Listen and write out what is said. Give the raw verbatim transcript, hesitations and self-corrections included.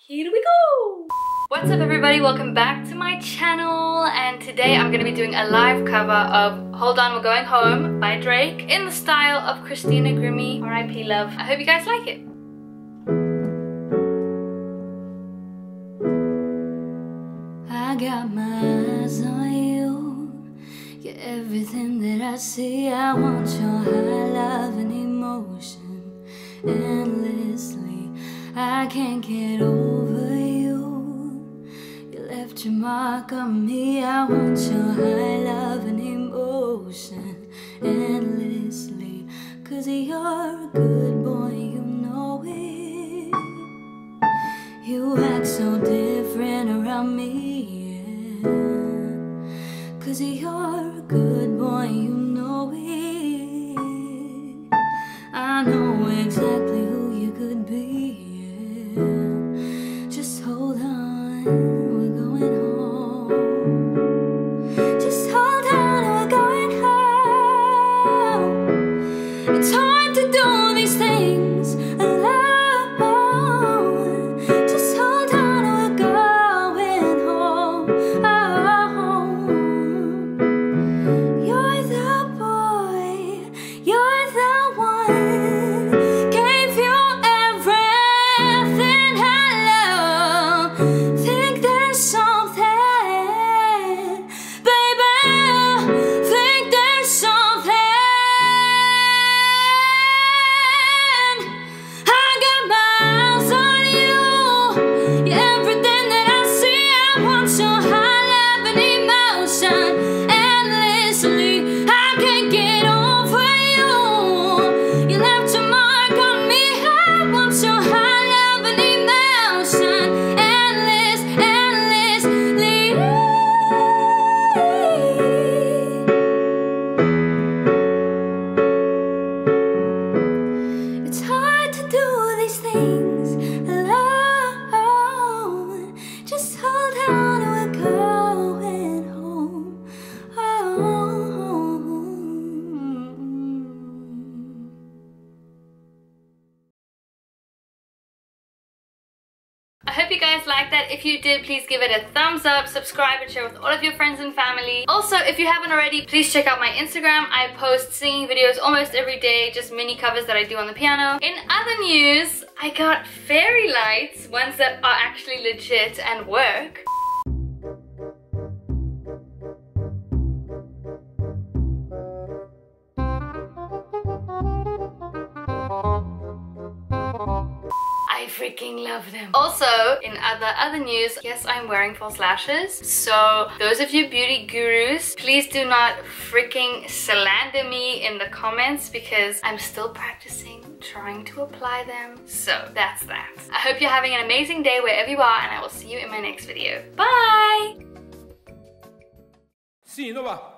Here we go! What's up everybody, welcome back to my channel, and today I'm gonna be doing a live cover of Hold On We're Going Home by Drake in the style of Christina Grimmie, R I P love. I hope you guys like it. I got my eyes on you, you're everything that I see. I want your high love and emotion endlessly. I can't get over you, you left your mark on me. I want your high love and emotion endlessly. Cause you're a good boy, you know it. You act so different around me, yeah. Cause you're a good boy, you know it. I know exactly who you could be. Just hold on, we're going home. Just hold on, we're going home. It's hard to do these things alone. Just hold on, we're going home. Oh, you're the boy, you're the one. Gave you everything I love. Think there's something, baby. Think there's something. I got my eyes on you. You're everything that I see. I want your high love and emotion endlessly. I can't get over you. You left your mark on me. I want your high love and emotion endless, endlessly. It's hard to do these things alone. Just hold on, we're going home. Oh. I hope you guys liked that. If you did, please give it a thumbs up, subscribe and share with all of your friends and family. Also, if you haven't already, please check out my Instagram. I post singing videos almost every day, just mini covers that I do on the piano. In other news, I got fairy lights, ones that are actually legit and work. I freaking love them. Also, in other other news, yes, I'm wearing false lashes. So those of you beauty gurus, please do not freaking slander me in the comments because I'm still practicing trying to apply them. So that's that. I hope you're having an amazing day wherever you are, and I will see you in my next video. Bye! Sim, não vá.